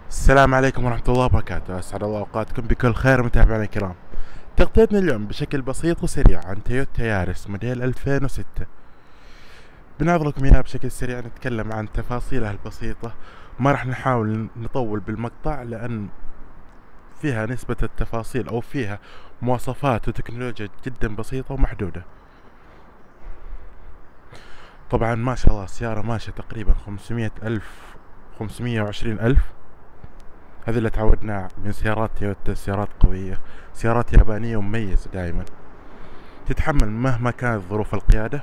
السلام عليكم ورحمة الله وبركاته، أسعد الله أوقاتكم بكل خير متابعينا الكرام. تغطيتنا اليوم بشكل بسيط وسريع عن تويوتا يارس موديل 2006. بنعرض لكم إياها بشكل سريع، نتكلم عن تفاصيلها البسيطة. ما راح نحاول نطول بالمقطع لأن فيها نسبة التفاصيل أو فيها مواصفات وتكنولوجيا جدا بسيطة ومحدودة. طبعا ما شاء الله السيارة ماشية تقريبا 500 ألف، 520 ألف. هذا اللي تعودنا من سيارات تويوتا، سيارات قوية، سيارات يابانية ومميزة دائما، تتحمل مهما كانت ظروف القيادة.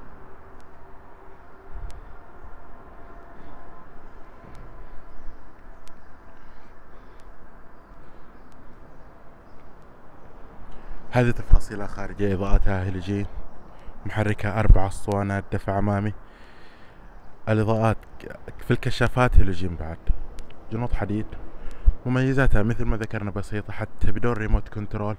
هذه تفاصيلها خارجية، إضاءتها هيلوجين، محركها 4 اسطوانات دفع أمامي، الإضاءات في الكشافات هيلوجين بعد، جنوط حديد. مميزاتها مثل ما ذكرنا بسيطة، حتى بدون ريموت كنترول.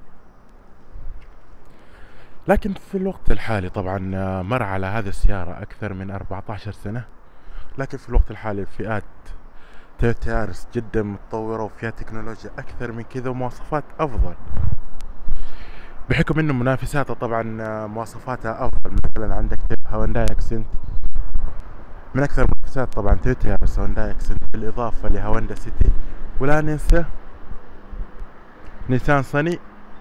لكن في الوقت الحالي طبعا مر على هذه السيارة أكثر من 14 سنة، لكن في الوقت الحالي الفئات تويوتا يارس جدا متطورة وفيها تكنولوجيا أكثر من كذا ومواصفات أفضل، بحكم إنه منافساتها طبعا مواصفاتها أفضل. مثلا عندك هونداي أكسنت، من أكثر المنافسات طبعا تويوتا يارس هونداي أكسنت، بالإضافة لهوندا سيتي، ولا ننسى نيسان صني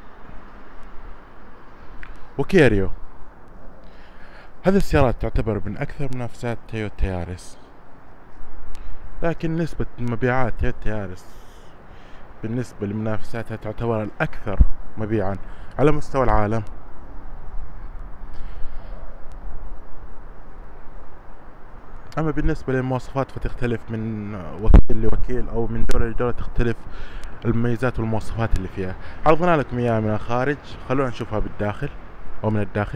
وكيريو. هذه السيارات تعتبر من أكثر منافسات تويوتا يارس، لكن نسبة مبيعات تويوتا يارس بالنسبة لمنافساتها تعتبر الأكثر مبيعا على مستوى العالم. أما بالنسبة للمواصفات فتختلف من وكيل لوكيل أو من دولة لدولة، تختلف المميزات والمواصفات اللي فيها. عرضنا لكم إياها من الخارج، خلونا نشوفها بالداخل أو من الداخل.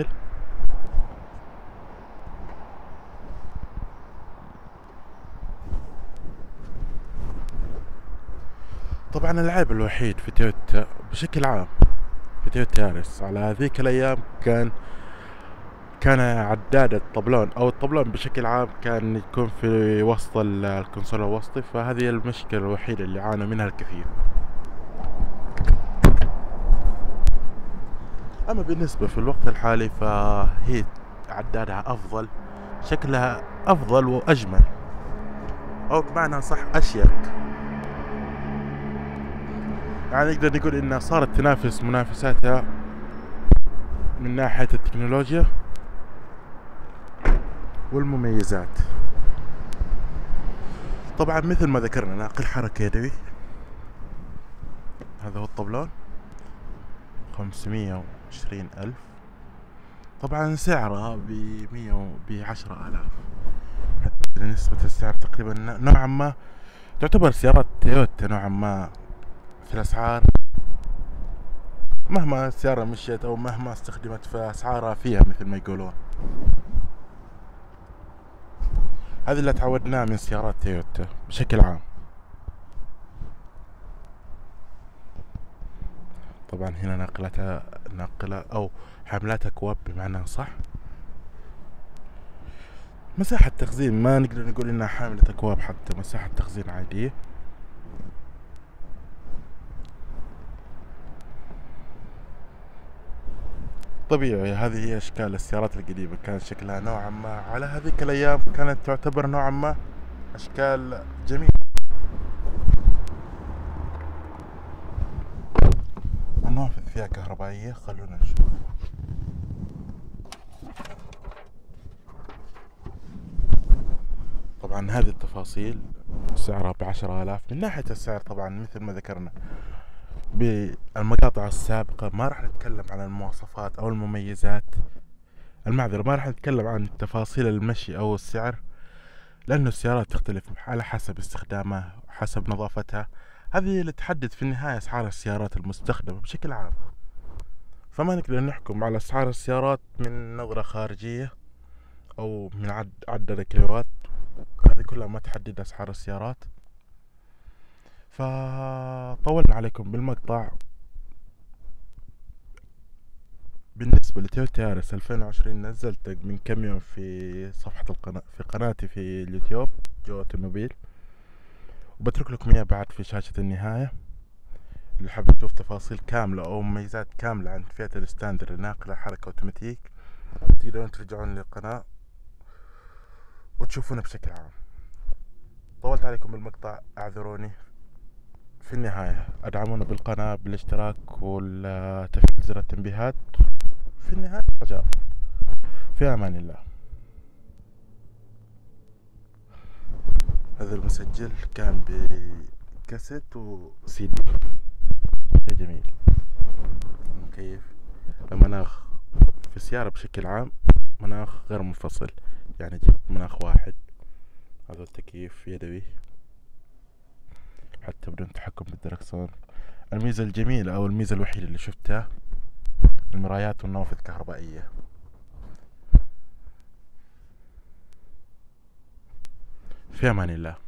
طبعا العيب الوحيد في تويوتا بشكل عام، في تويوتا يارس على هذيك الأيام، كان عداد الطبلون أو الطبلون بشكل عام كان يكون في وسط الكونسول الوسطي، فهذه المشكلة الوحيدة اللي عانوا منها الكثير. أما بالنسبة في الوقت الحالي فهي عدادها أفضل، شكلها أفضل وأجمل، أو بمعنى صح أشيك. يعني نقدر نقول إنها صارت تنافس منافساتها من ناحية التكنولوجيا والمميزات. طبعا مثل ما ذكرنا ناقل حركة يدوي، هذا هو الطبلون، 520 ألف. طبعا سعرها ب10 آلاف، حتى نسبة السعر تقريبا نوعا ما تعتبر سيارات تويوتا نوعا ما في الأسعار، مهما السيارة مشيت أو مهما استخدمت فأسعارها فيها مثل ما يقولون. هذا اللي تعودناه من سيارات تويوتا بشكل عام. طبعا هنا ناقلة أو حاملات أكواب بمعنى صح. مساحة تخزين ما نقدر نقول إنها حاملة أكواب، حتى مساحة تخزين عادية. طبيعي هذه هي أشكال السيارات القديمة، كان شكلها نوعا ما على هذيك الأيام كانت تعتبر نوعا ما أشكال جميلة. النوافذ فيها كهربائية، خلونا نشوف. طبعا هذه التفاصيل سعرها ب10 آلاف. من ناحية السعر طبعا مثل ما ذكرنا بالمقاطع السابقة ما راح نتكلم عن المواصفات أو المميزات، المعذرة ما راح نتكلم عن تفاصيل المشي أو السعر، لأنه السيارات تختلف على حسب استخدامها وحسب نظافتها. هذه اللي تحدد في النهاية أسعار السيارات المستخدمة بشكل عام، فما نقدر نحكم على أسعار السيارات من نظرة خارجية أو من عدد الكيلوات. هذه كلها ما تحدد أسعار السيارات. فطولنا عليكم بالمقطع. بالنسبة لتويوتا يارس 2020 نزلت من كم يوم في صفحة القناة، في قناتي في اليوتيوب جو اوتوموبيل، وبترك لكم اياه بعد في شاشة النهاية. اللي حاب يشوف تفاصيل كاملة او مميزات كاملة عن فئة الستاندر الناقلة حركة اوتوماتيك، تقدرون ترجعون للقناة وتشوفونه بشكل عام. طولت عليكم بالمقطع، اعذروني. في النهاية ادعمونا بالقناة بالاشتراك وتفعيل زر التنبيهات. في النهاية رجاء، في امان الله. هذا المسجل كان بكاسيت وسي دي. جميل. المكيف، المناخ في السيارة بشكل عام مناخ غير منفصل، يعني جبت مناخ واحد. هذا التكييف يدوي حتى بدون تحكم بالدركسون. الميزة الجميلة او الميزة الوحيدة اللي شفتها المرايات والنوافذ كهربائية. في امان الله.